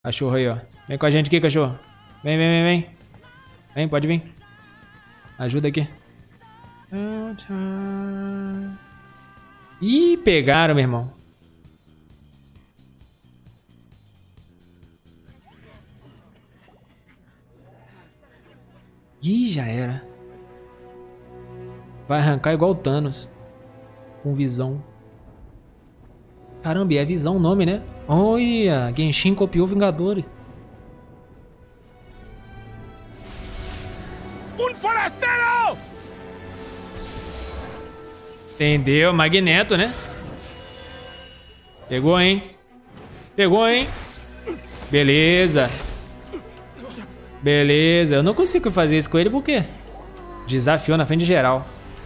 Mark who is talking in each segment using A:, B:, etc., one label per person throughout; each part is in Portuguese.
A: Cachorro aí, ó. Vem com a gente aqui, cachorro. Vem, vem, vem, vem. Vem, pode vir. Ajuda aqui. Ih, pegaram, meu irmão. Ih, já era. Vai arrancar igual o Thanos. Com visão. Caramba, e é visão o nome, né? Olha, Genshin copiou Vingadores.
B: Um forasteiro!
A: Entendeu? Magneto, né? Pegou, hein? Pegou, hein? Beleza. Beleza. Eu não consigo fazer isso com ele, por quê? Desafiou na frente de geral.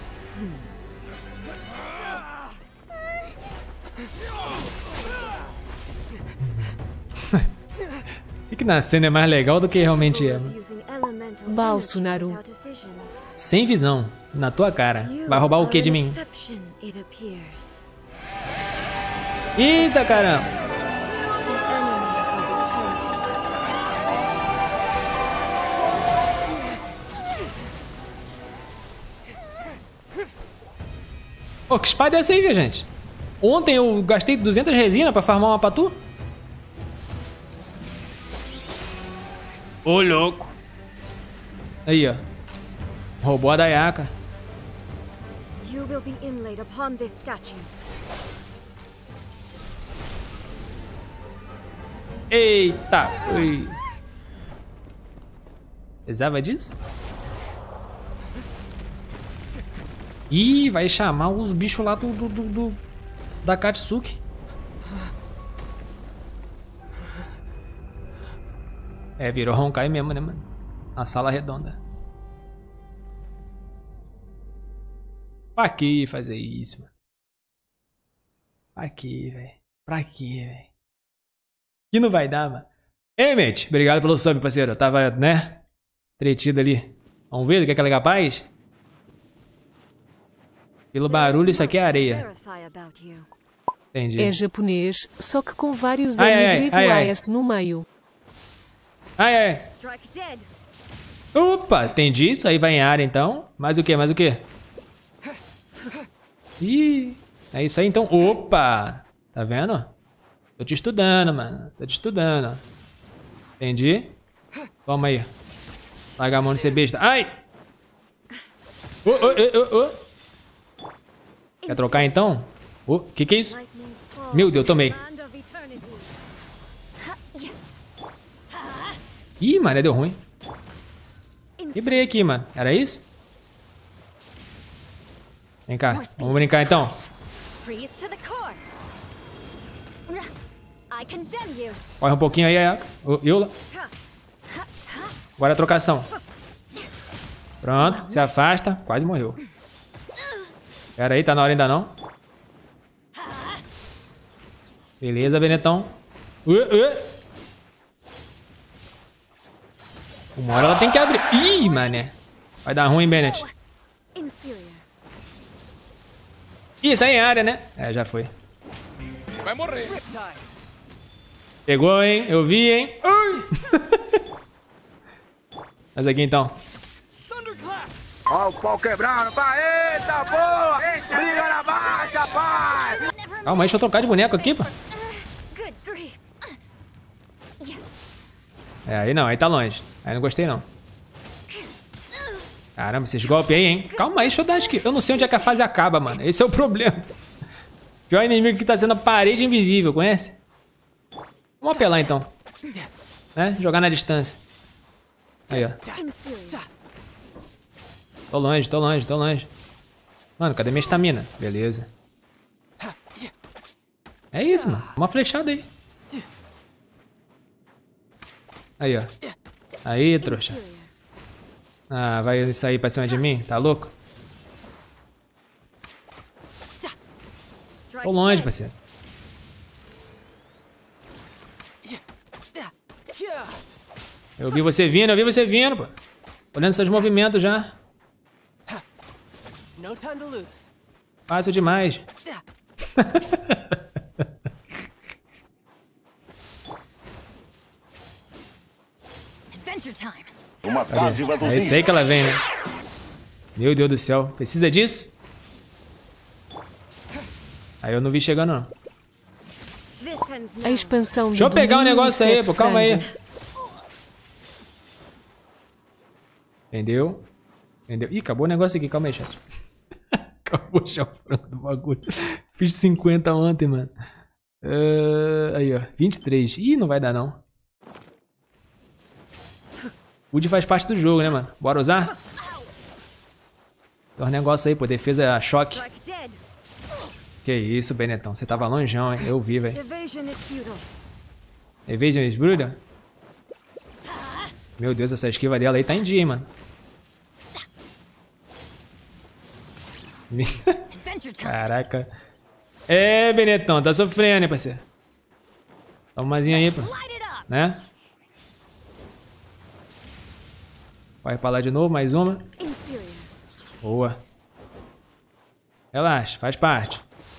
A: Que na cena é mais legal do que realmente é.
C: Bolsonaro.
A: Sem visão, na tua cara. Vai roubar o que de mim? Eita, caramba! Pô, que espada é essa aí, viajante? Ontem eu gastei 200 resina pra farmar uma patu? Ô, louco. Aí, ó. Roubou a Dayaka. Eita. Ui. Precisava disso? Ih, vai chamar os bichos lá da Katsuki. É, virou Honkai mesmo, né, mano? A sala redonda. Pra que fazer isso, mano? Pra que, velho? Pra que, velho? Que não vai dar, mano. Ei, mate, obrigado pelo sub, parceiro. Eu tava, né? Entretido ali. Vamos ver do que é capaz? Pelo barulho, isso aqui é areia. Entendi.
C: É japonês, só que com vários
A: ai.
C: no meio.
A: Ai, ai. Opa, entendi. Isso aí vai em área, então. Mais o que? Mais o que? Ih, é isso aí, então. Opa! Tá vendo? Tô te estudando, mano. Tô te estudando. Entendi. Toma aí. Larga a mão de ser besta. Ai! Quer trocar, então? Que é isso? Meu Deus, tomei. Ih, mano, deu ruim. Quebrei aqui, mano. Era isso? Vem cá. Vamos brincar, então. Corre um pouquinho aí, Eula. Agora a trocação. Pronto, se afasta. Quase morreu. Pera aí, tá na hora ainda não. Beleza, Benetão. Uma hora ela tem que abrir. Ih, mané. Vai dar ruim, Bennett. Ih, isso aí é área, né? É, já foi.
B: Vai morrer.
A: Pegou, hein? Eu vi, hein? Mas aqui, então.
B: Ó o pau quebrando. Eita, porra! Briga na baixa, pai!
A: Calma aí, deixa eu trocar de boneco aqui, pô. É, aí não, aí tá longe. Aí não gostei, não. Caramba, esses golpes aí, hein? Calma aí, deixa eu dar aqui. Eu não sei onde é que a fase acaba, mano. Esse é o problema. Pior inimigo que tá sendo a parede invisível, conhece? Vamos apelar, então. Né? Jogar na distância. Aí, ó. Tô longe, tô longe, tô longe. Mano, cadê minha estamina? Beleza. É isso, mano. Uma flechada aí. Aí, ó. Aí, trouxa. Ah, vai sair pra cima de mim? Tá louco? Tô longe, parceiro. Eu vi você vindo, pô. Olhando seus movimentos já. Fácil demais.
B: Uma dádiva dos
A: É isso aí que ela vem, né? Meu Deus do céu. Precisa disso? Aí eu não vi chegando, não.
C: A expansão
A: Deixa eu
C: de
A: pegar um
C: domínio
A: negócio
C: e
A: aí,
C: 7
A: pô. Calma aí.
C: frangos.
A: Entendeu? Entendeu? Ih, acabou o negócio aqui. Calma aí, chat. Acabou já o frango do bagulho. Fiz 50 ontem, mano. Aí, ó. 23. Ih, não vai dar, não. Wood faz parte do jogo, né, mano? Bora usar? Dá um negócio aí, pô. Defesa a choque. Que isso, Benetão. Você tava longeão, hein? Eu vi, velho. Evasion is brutal? Meu Deus, essa esquiva dela aí tá em dia, hein, mano. Caraca. É, Benetão. Tá sofrendo, hein, parceiro. Toma umazinha aí, pô. Né? Vai pra lá de novo, mais uma. Boa. Relaxa, faz parte.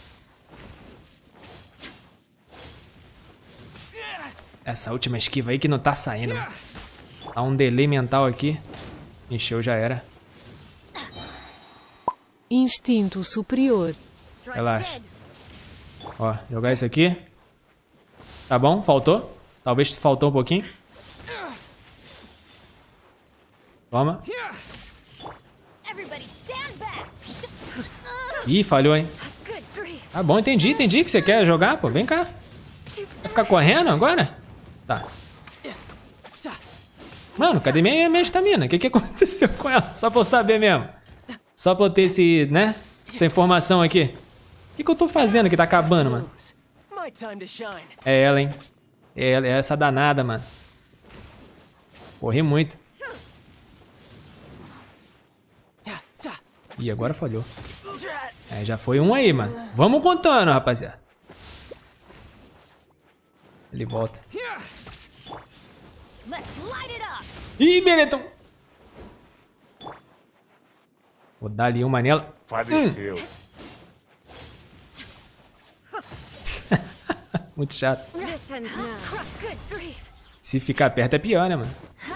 A: Essa última esquiva aí que não tá saindo, mano. Tá um delay mental aqui. Encheu, já era.
C: Instinto superior.
A: Relaxa. Ó, jogar isso aqui. Tá bom, faltou. Talvez faltou um pouquinho. Toma. Ih, falhou, hein. Tá bom, entendi que você quer jogar, pô. Vem cá. Vai ficar correndo agora? Tá. Mano, cadê minha estamina? O que aconteceu com ela? Só pra eu saber mesmo. Só pra eu ter esse, né? Essa informação aqui. O que eu tô fazendo que tá acabando, mano? É ela, hein? É ela, é essa danada, mano. Corri muito. Ih, agora falhou. É, já foi um aí, mano. Vamos contando, rapaziada. Ele volta. Ih, Benetton! Vou dar ali uma nela.
B: Faleceu.
A: Muito chato. Se ficar perto é pior, né, mano?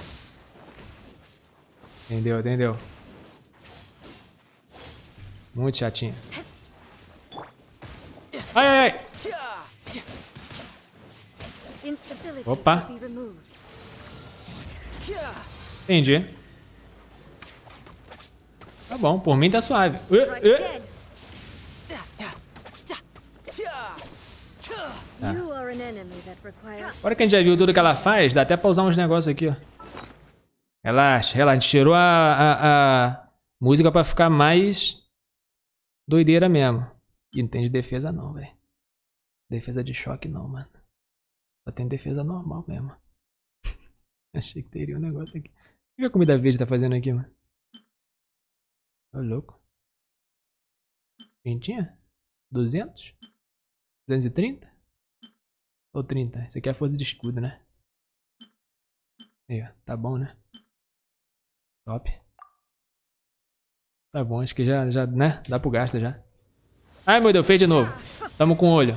A: Entendeu, entendeu? Muito chatinho. Ai, ai, ai. Opa. Entendi. Tá bom, por mim tá suave. Tá. Agora que a gente já viu tudo que ela faz, dá até pra usar uns negócios aqui, ó. Relaxa, relaxa. A gente tirou a música pra ficar mais doideira mesmo. E não tem de defesa não, velho. Defesa de choque não, mano. Só tem defesa normal mesmo. Achei que teria um negócio aqui. O que a comida verde tá fazendo aqui, mano? Ô, louco. Quentinha? 200? 230? Ou 30? Isso aqui é a força de escudo, né? Aí, ó. Tá bom, né? Top. Tá bom, acho que já, né? Dá pro gasto já. Ai, meu Deus, fez de novo. Tamo com o olho.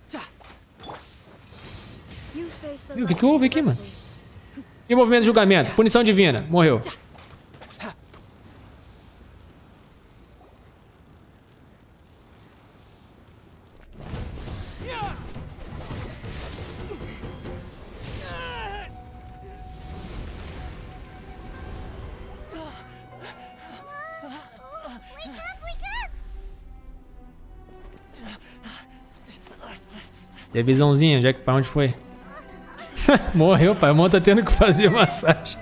A: Viu, o que houve aqui, mano? E movimento de julgamento. Punição divina. Morreu. E a visãozinha, onde é que, pra onde foi? Morreu, pai. O irmão tá tendo que fazer massagem.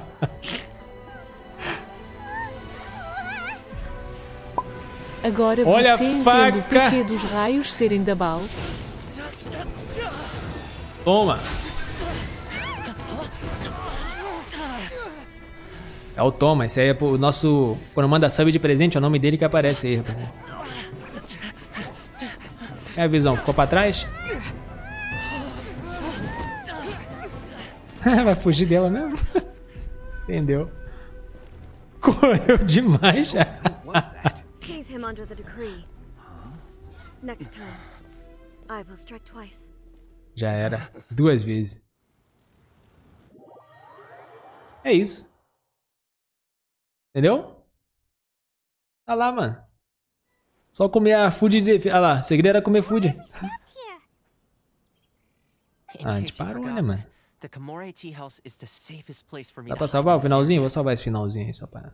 C: Agora
A: olha
C: você
A: a
C: entende
A: faca.
C: o porquê dos raios serem da Bal?
A: Toma. É o Toma. Esse aí é o nosso... Quando manda sub de presente, é o nome dele que aparece aí, rapaziada. É a visão. Ficou pra trás? Vai fugir dela mesmo? Entendeu? Correu demais já.
D: Seize him under the decree. Next time, I will strike twice.
A: Já era. 2 vezes. É isso. Entendeu? Tá lá, mano. Só comer a food de defesa. Olha lá, o segredo era comer food. Ah, a gente parou, né, mano? Dá pra salvar o finalzinho? Vou salvar esse finalzinho aí, só pra...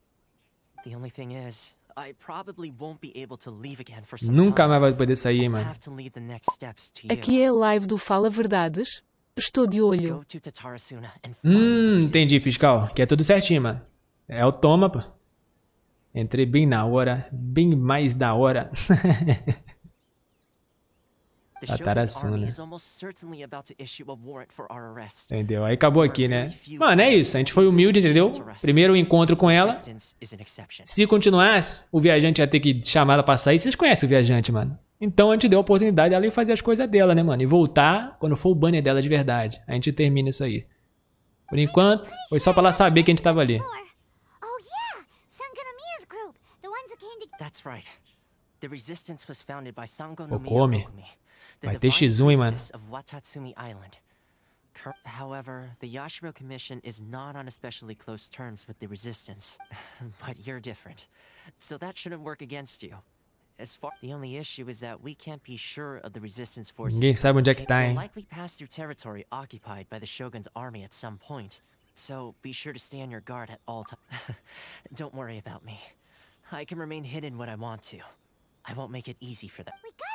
A: Nunca mais vai poder sair, mano.
C: Aqui é a live do Fala Verdades. Estou de olho.
A: Entendi, fiscal. Que é tudo certinho, mano. É o toma, pô. Entrei bem na hora. Bem mais da hora. Tatarasuna. Entendeu? Aí acabou aqui, né? Mano, é isso. A gente foi humilde, entendeu? Primeiro encontro com ela. Se continuasse, o viajante ia ter que chamar ela pra sair. Vocês conhecem o viajante, mano. Então a gente deu a oportunidade dela ir fazer as coisas dela, né, mano? E voltar quando for o banner dela de verdade. A gente termina isso aí. Por enquanto, foi só pra ela saber que a gente tava ali. Okome. Vai ter X1, hein, mano.
E: However, the Yashiro Commission is not on especially close terms with the Resistance. But you're different. So that shouldn't work against you. The only issue is that we can't be sure of the Resistance forces.
A: Ninguém sabe onde é que tá, hein?
E: Likely pass through territory occupied by the Shogun's army at some point. So be sure to stay on your guard at all times. Don't worry about me. I can remain hidden when I want to. I won't make it easy for them.